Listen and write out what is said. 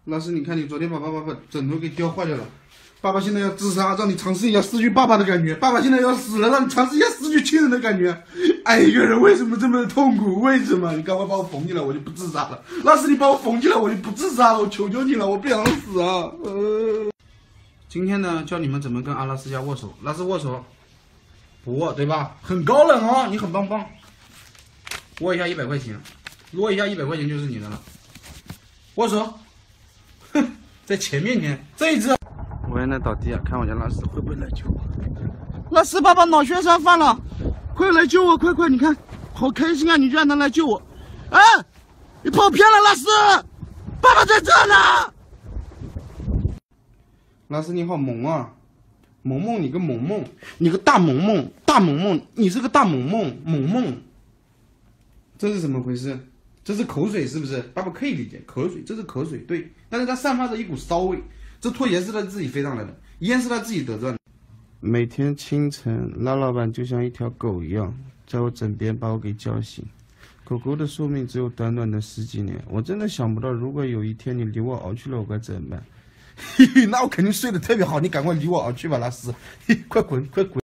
老师，你看你昨天把枕头给掉坏掉了，爸爸现在要自杀，让你尝试一下失去爸爸的感觉。爸爸现在要死了，让你尝试一下失去亲人的感觉。爱一个人为什么这么的痛苦？为什么？你赶快把我缝起来，我就不自杀了。老师，你把我缝起来，我就不自杀了。我求求你了，我不想死啊！今天呢，教你们怎么跟阿拉斯加握手。拉斯握手，不握对吧？很高冷哦，你很棒棒。握一下100块钱，握一下100块钱就是你的了。握手。哼，在钱面前，这一只，我现在倒地啊，看我家拉斯会不会来救我？拉斯，爸爸脑血栓犯了，快来救我，快！你看，好开心啊，你居然能来救我！哎，你跑偏了，拉斯，爸爸在这呢。拉斯你好萌啊，萌，你个萌，你个大萌，你是个大萌，这是怎么回事？这是口水是不是？爸爸可以理解，口水，这是口水，对。但是它散发着一股骚味，这拖盐是他自己飞上来的，烟是他自己得赚的。每天清晨，拉老板就像一条狗一样，在我枕边把我给叫醒。狗狗的寿命只有短短的10几年，我真的想不到，如果有一天你离我而去了，我该怎么办？嘿嘿，那我肯定睡得特别好，你赶快离我而去吧，拉斯，嘿，快滚！